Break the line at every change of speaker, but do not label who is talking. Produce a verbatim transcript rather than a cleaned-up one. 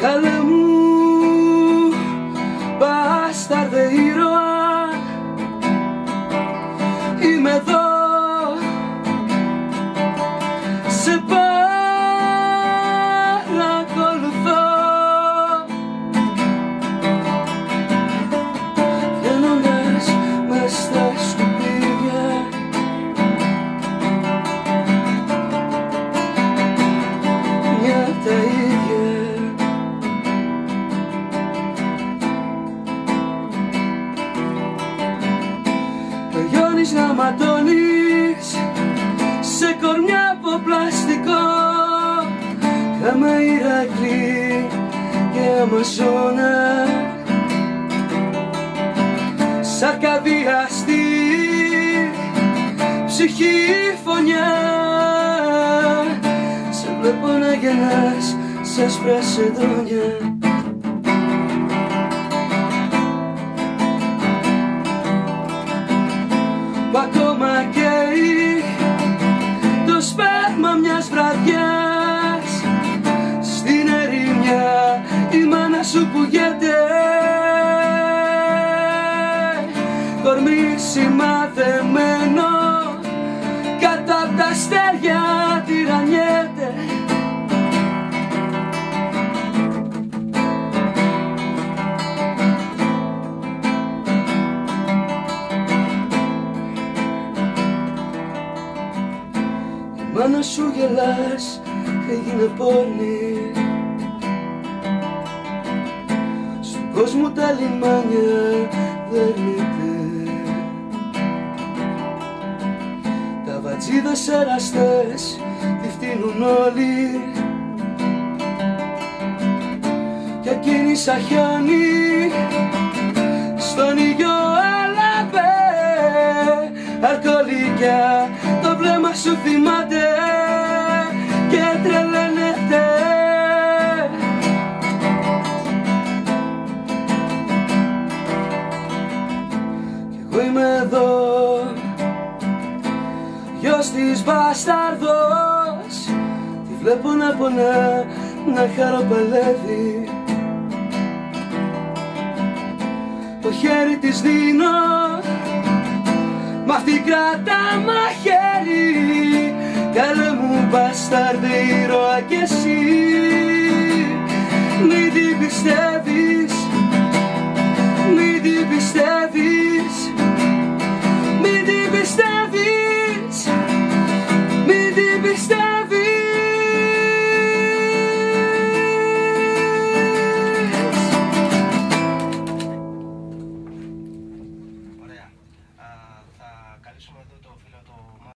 Καλέ μου μπάσταρδε ήρωα, είμαι εδώ, σε παρακολουθώ. Βγαίνοντας μες στα σκουπίδια, μια απ' τα ίδια. Λιώνεις να ματώνεις σε κορμιά από πλαστικό, κάμα Ηρακλή και Αμαζόνα, σ' αρκαδιαστή ψυχή φωνιά. Σε βλέπω να γεννάς σε σπρασεδόνια. Που ακόμα καίει το σπέρμα μιας βραδιάς, στην ερημιά η μάνα σου πουγέται, κορμί σημαδεμένο κατά απ' τα αστέρια τυραννιέται. Η μάνα σου γελάς, έγινε πόρνη, στον κόσμο τα λιμάνια δέρνεται. Τα βατζίδες εραστές τη φτύνουν όλοι, κι εκείνη σαν χιόνι στον ήλιο έλαβε. Αλκοολικιά το βλέμμα σου θυμάται και τρελαίνεται. Κι εγώ είμαι εδώ, γιος της μπασταρδός, τη βλέπω να πονά, να χαροπαλεύει. Το χέρι της δίνω, μ' αυτή κρατά μαχαίρι. Καλέ μου μπαστάρδε ήρωα κι εσύ,